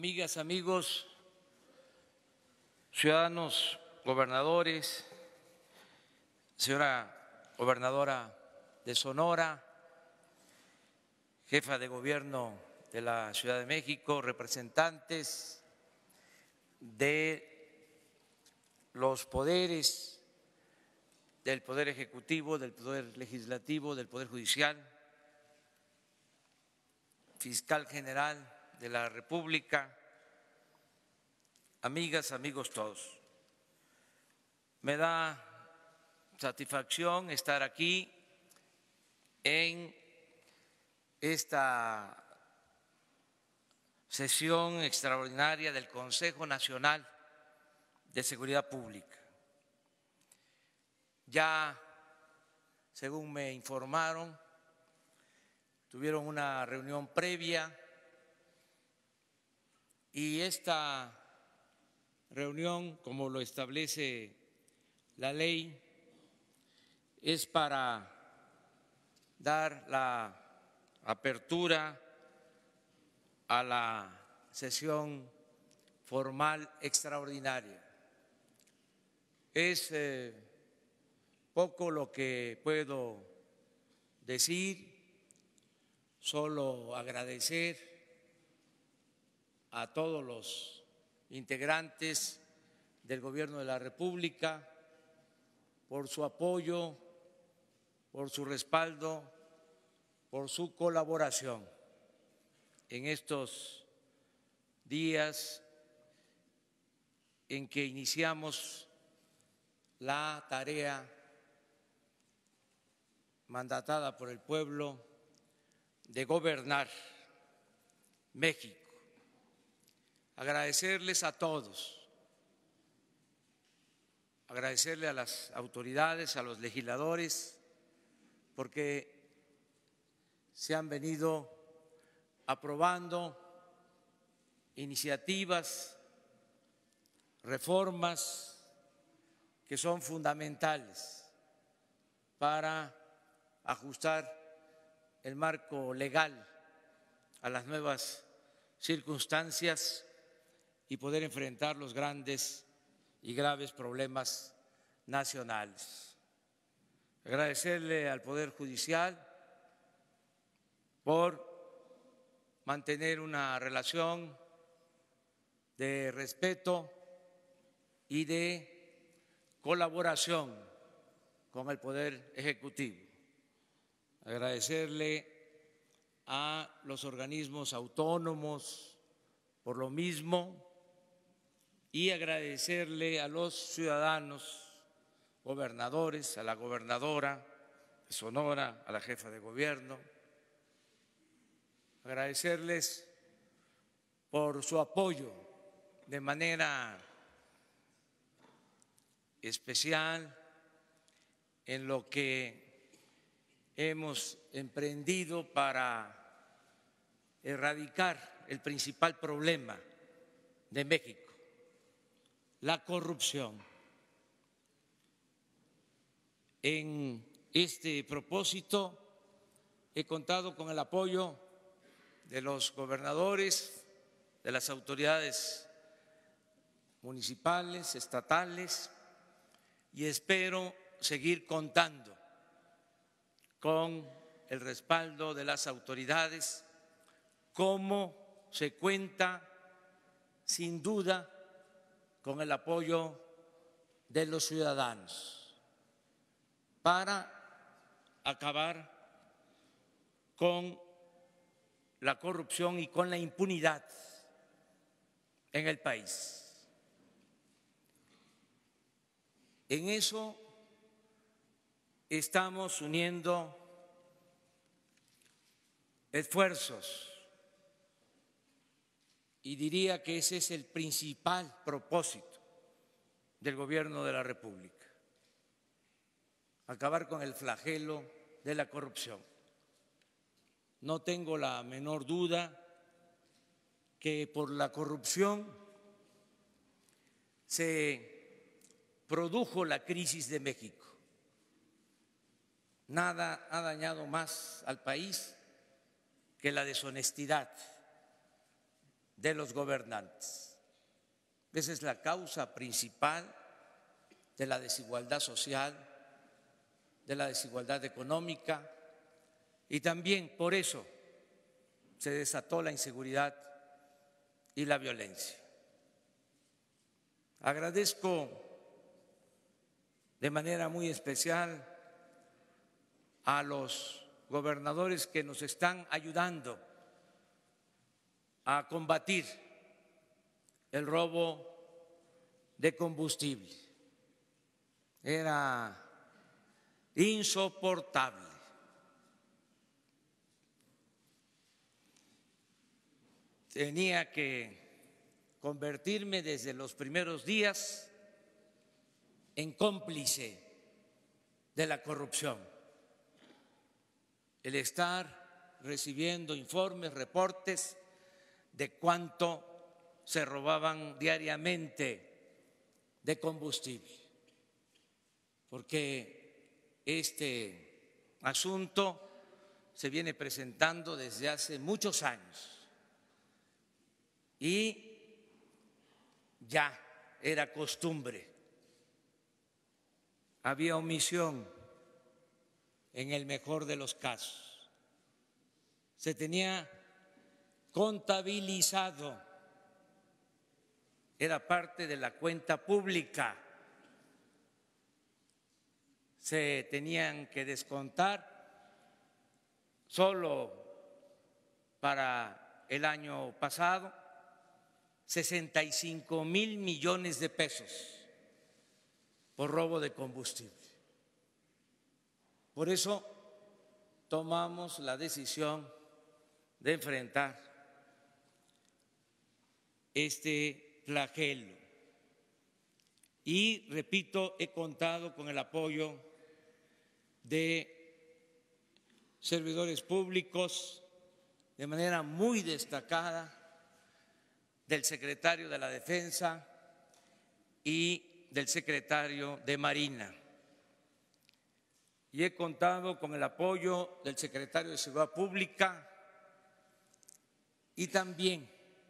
amigas, amigos, ciudadanos, gobernadores, señora gobernadora de Sonora, jefa de gobierno de la Ciudad de México, representantes de los poderes, del Poder Ejecutivo, del Poder Legislativo, del Poder Judicial, fiscal general de la República, amigas, amigos todos. Me da satisfacción estar aquí en esta sesión extraordinaria del Consejo Nacional de Seguridad Pública. Ya, según me informaron, tuvieron una reunión previa y esta reunión, como lo establece la ley, es para dar la apertura a la sesión formal extraordinaria. Es poco lo que puedo decir, solo agradecer a todos los integrantes del Gobierno de la República por su apoyo, por su respaldo, por su colaboración en estos días en que iniciamos la tarea mandatada por el pueblo de gobernar México. Agradecerles a todos, agradecerle a las autoridades, a los legisladores, porque se han venido aprobando iniciativas, reformas que son fundamentales para ajustar el marco legal a las nuevas circunstancias y poder enfrentar los grandes y graves problemas nacionales. Agradecerle al Poder Judicial por mantener una relación de respeto y de colaboración con el Poder Ejecutivo. Agradecerle a los organismos autónomos por lo mismo y agradecerle a los ciudadanos, gobernadores, a la gobernadora de Sonora, a la jefa de gobierno, agradecerles por su apoyo de manera especial en lo que hemos emprendido para erradicar el principal problema de México, la corrupción. En este propósito he contado con el apoyo de los gobernadores, de las autoridades municipales, estatales, y espero seguir contando con el respaldo de las autoridades, como se cuenta sin duda con el apoyo de los ciudadanos para acabar con la corrupción y con la impunidad en el país. En eso estamos uniendo esfuerzos y diría que ese es el principal propósito del Gobierno de la República: acabar con el flagelo de la corrupción. No tengo la menor duda que por la corrupción se produjo la crisis de México. Nada ha dañado más al país que la deshonestidad de los gobernantes. Esa es la causa principal de la desigualdad social, de la desigualdad económica, y también por eso se desató la inseguridad y la violencia. Agradezco de manera muy especial a los gobernadores que nos están ayudando a combatir el robo de combustible. Era insoportable. Tenía que convertirme desde los primeros días en cómplice de la corrupción. El estar recibiendo informes, reportes de cuánto se robaban diariamente de combustible, porque este asunto se viene presentando desde hace muchos años y ya era costumbre. Había omisión en el mejor de los casos. Se tenía contabilizado, era parte de la cuenta pública. Se tenían que descontar solo para el año pasado 65,000 millones de pesos por robo de combustible. Por eso tomamos la decisión de enfrentar este flagelo. Y repito, he contado con el apoyo de servidores públicos de manera muy destacada, del secretario de la Defensa y del secretario de Marina. Y he contado con el apoyo del secretario de Seguridad Pública y también,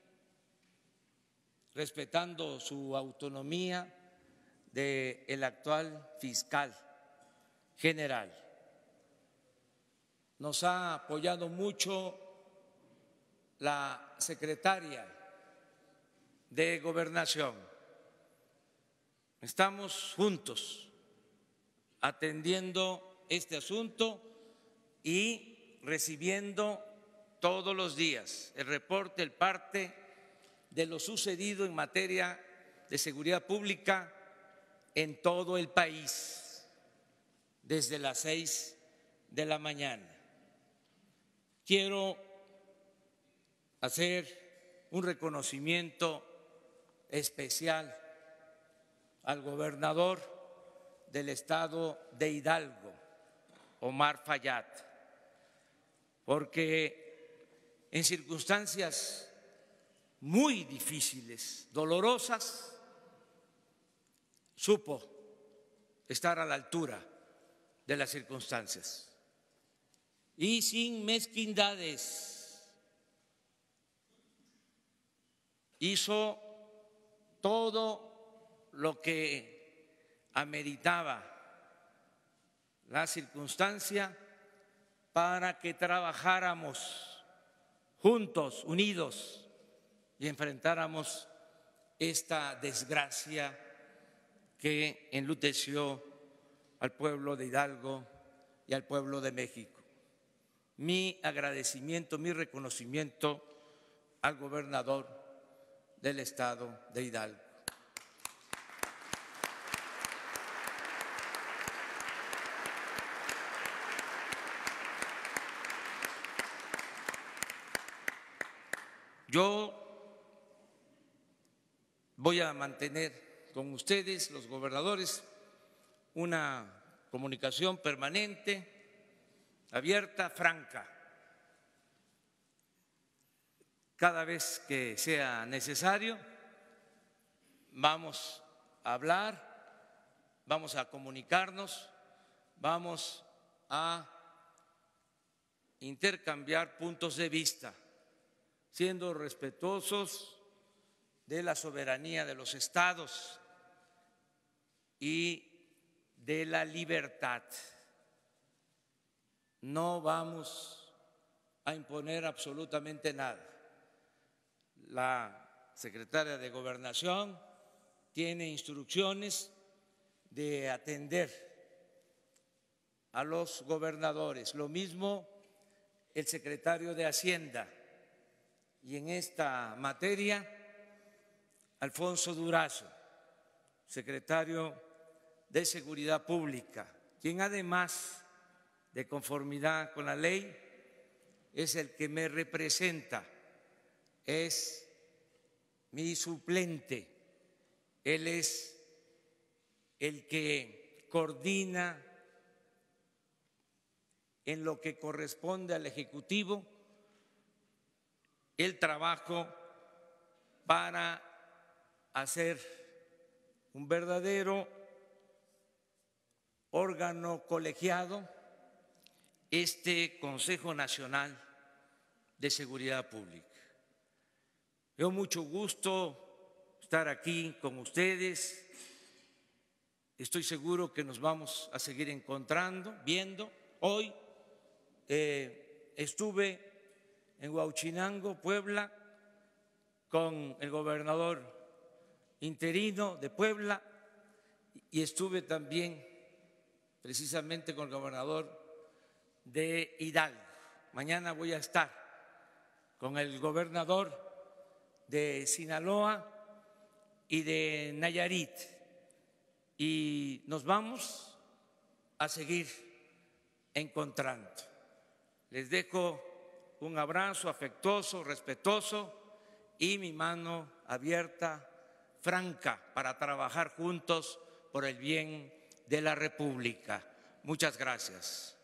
respetando su autonomía, del actual fiscal general. Nos ha apoyado mucho la secretaria de Gobernación. Estamos juntos atendiendo este asunto y recibiendo todos los días el reporte, el parte de lo sucedido en materia de seguridad pública en todo el país desde las 6 de la mañana. Quiero hacer un reconocimiento especial al gobernador del estado de Hidalgo, Omar Fayad, porque en circunstancias muy difíciles, dolorosas, supo estar a la altura de las circunstancias y sin mezquindades hizo todo lo que ameritaba la circunstancia para que trabajáramos juntos, unidos, y enfrentáramos esta desgracia que enluteció al pueblo de Hidalgo y al pueblo de México. Mi agradecimiento, mi reconocimiento al gobernador del estado de Hidalgo. Yo voy a mantener con ustedes, los gobernadores, una comunicación permanente, abierta, franca. Cada vez que sea necesario, vamos a hablar, vamos a comunicarnos, vamos a intercambiar puntos de vista siendo respetuosos de la soberanía de los estados y de la libertad. No vamos a imponer absolutamente nada. La secretaria de Gobernación tiene instrucciones de atender a los gobernadores, lo mismo el secretario de Hacienda, y en esta materia Alfonso Durazo, secretario de Seguridad Pública, quien además de conformidad con la ley es el que me representa, es mi suplente, él es el que coordina en lo que corresponde al Ejecutivo el trabajo para hacer un verdadero órgano colegiado, este Consejo Nacional de Seguridad Pública. Me dio mucho gusto estar aquí con ustedes. Estoy seguro que nos vamos a seguir encontrando, viendo. Hoy estuve en Huauchinango, Puebla, con el gobernador interino de Puebla y estuve también precisamente con el gobernador de Hidalgo. Mañana voy a estar con el gobernador de Sinaloa y de Nayarit y nos vamos a seguir encontrando. Les dejo un abrazo afectuoso, respetuoso y mi mano abierta, franca, para trabajar juntos por el bien de la República. Muchas gracias.